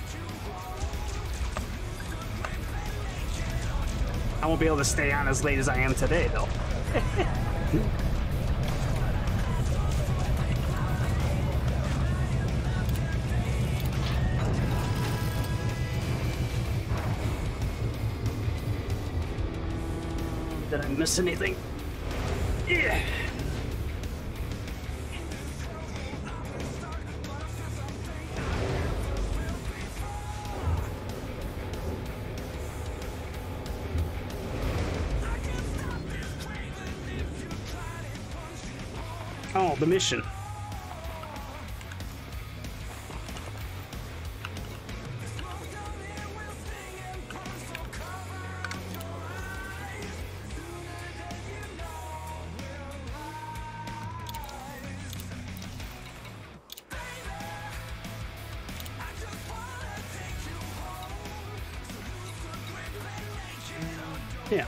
I won't be able to stay on as late as I am today, though. Did I miss anything? Yeah. Oh, the mission. Yeah.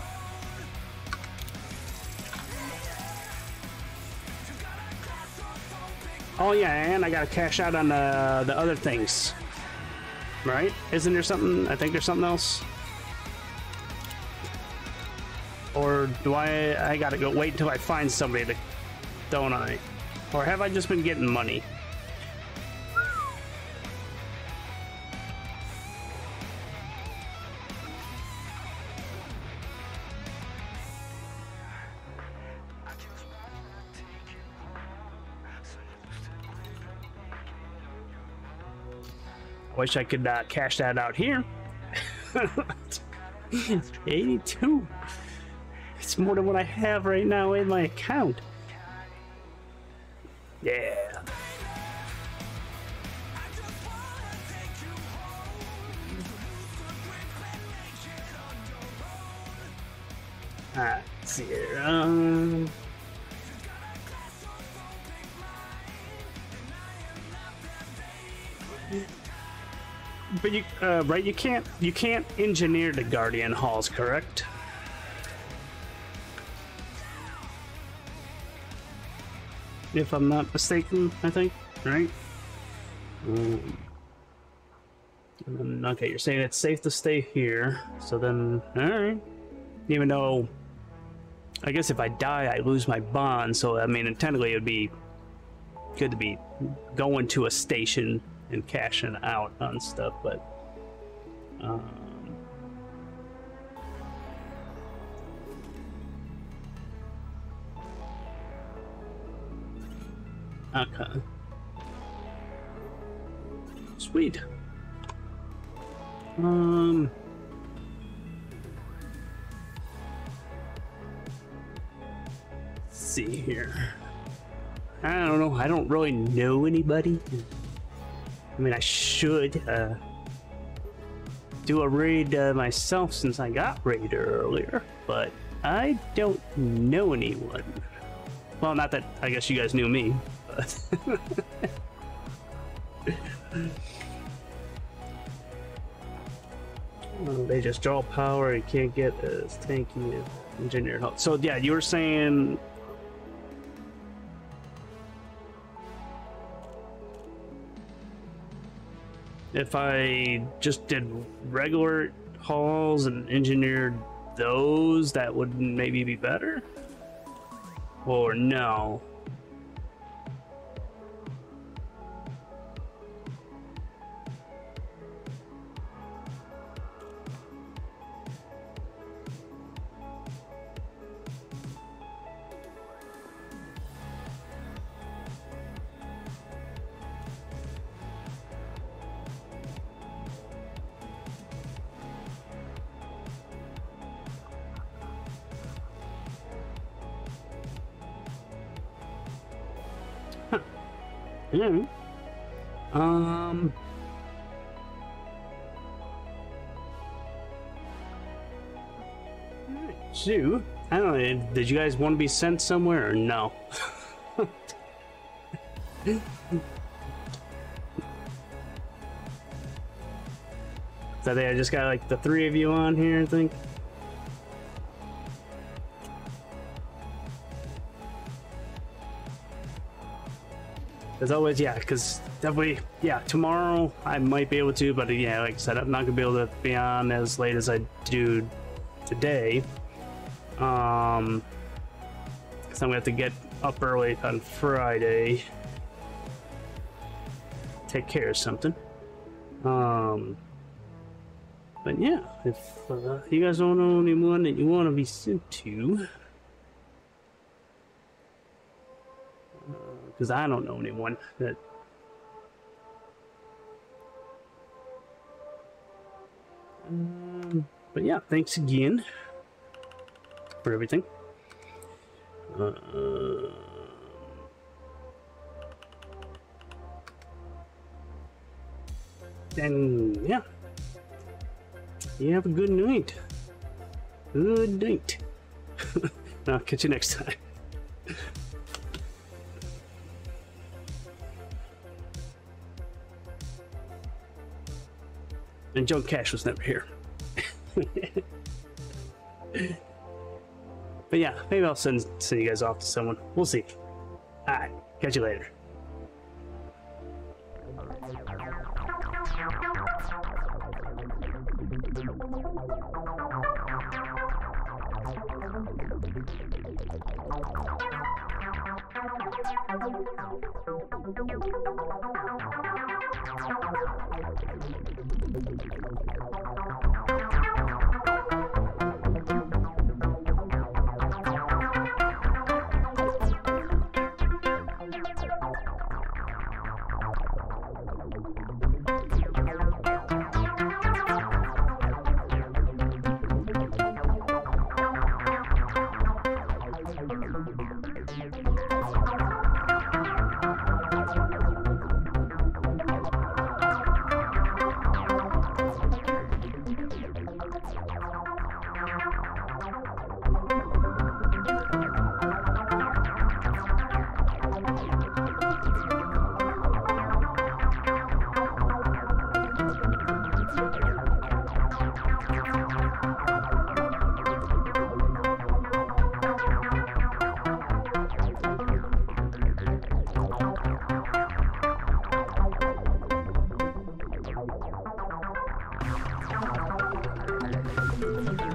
Oh yeah, and I gotta cash out on the, the other things. Right? Isn't there something? I think there's something else. Or do I... I gotta go wait until I find somebody to... Don't I? Or have I just been getting money? Wish I could uh, cash that out here. eighty-two. It's more than what I have right now in my account. Yeah. Alright, let's see here. Um, but you, uh, right? You can't, you can't engineer the Guardian halls, correct? If I'm not mistaken, I think, right? Um, and then, okay, you're saying it's safe to stay here, so then, all right. Even though, I guess if I die, I lose my bond, so I mean, technically it'd be good to be going to a station and cashing out on stuff, but um, okay, sweet. Um. See here. I don't know. I don't really know anybody. I mean, I should uh, do a raid uh, myself since I got raided earlier, but I don't know anyone. Well, not that I guess you guys knew me, but well, they just draw power. You can't get as tanky as engineered hull. So yeah, you were saying. If I just did regular halls and engineered those, that would maybe be better? Or no? Yeah. Um. So, I don't know. Did you guys want to be sent somewhere or no? So they I just got like the three of you on here, I think. As always, yeah, because definitely, yeah, tomorrow I might be able to, but yeah, like I said, I'm not gonna be able to be on as late as I do today. Um, because I'm gonna have to get up early on Friday, take care of something. Um, but yeah, if uh, you guys don't know anyone that you want to be sent to. Because I don't know anyone that um, but yeah, thanks again for everything. Uh, and yeah, you have a good night. Good night. I'll catch you next time. And Joe Cash was never here. But yeah, maybe I'll send send you guys off to someone. We'll see. Alright, catch you later. This